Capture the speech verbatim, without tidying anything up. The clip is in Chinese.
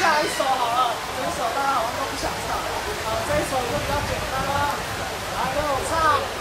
下一首好了，这一首大家好像都不想唱。好，这一首就比较简单啦，来给我唱。